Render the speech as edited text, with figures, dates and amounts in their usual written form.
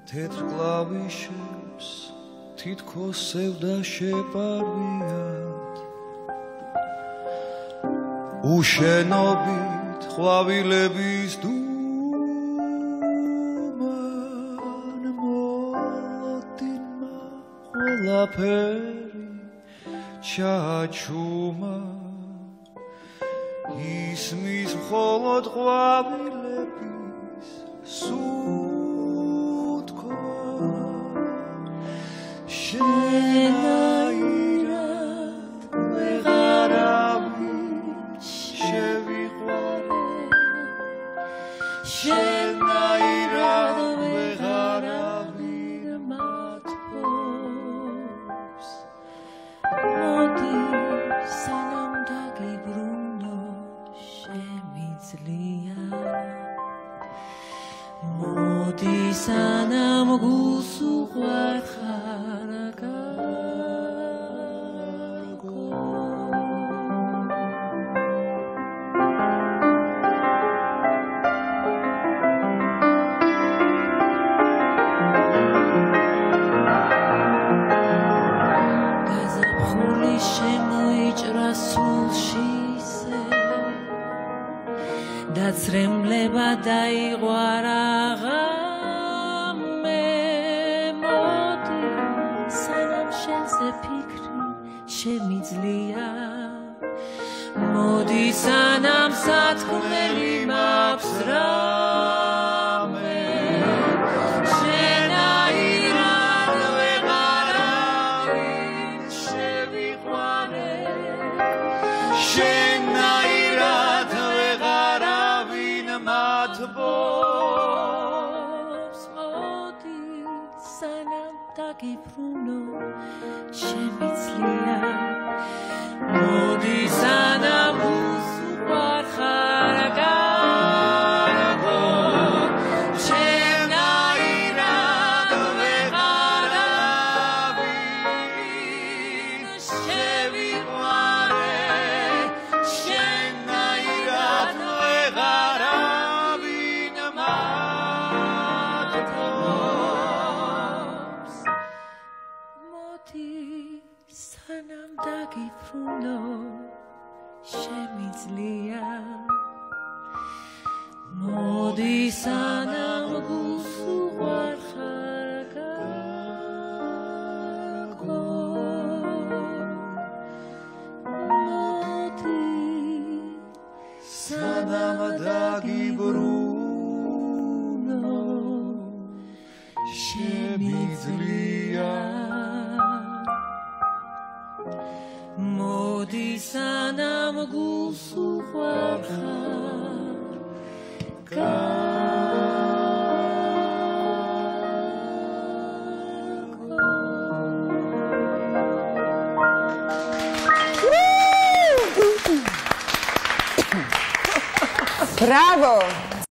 თეთრ კლავიშებს თითქოს სევდა შეპარვიათ უშენობით ყვავილების დუმან მოლოდინმა ყველაფერი ჩაჩუმა ისმის მხოლოდ ყვავილების სუთქო შენაირად ვეღარავინ შევიყვარე შენაირად ვეღარავინ მათობს მოდი სანამ დაგიბრუნო შემიძლია მოდი სანამ გულს უყვარ ხარაგა გაზაფხული შემოიჭრა სულში ისე დაცრემლება დაიღვარა შემიძლია მოდი სანამ სათქმელი მაქვს რამე შენაირად ვეღარავინ შევიყვარე შენაირად ვეღარავინ მათბობს მოდი სანამ დაგიბრუნო შემიძლია მოდი სანამ გულს უყვარ ხარაგაგო შენაირად ვეღარავინ შევიყვარე შენაირად ვეღარავინ მათბობს მოდი სანამ დაგიბრუნო შემიძლია მოდი სანამ გულს უყვარ ხარაგაგო მოდი სანამ დაგიბრუნო შემიძლია მოდი სანამ გულს უყვარ ხარაგაგო Bravo!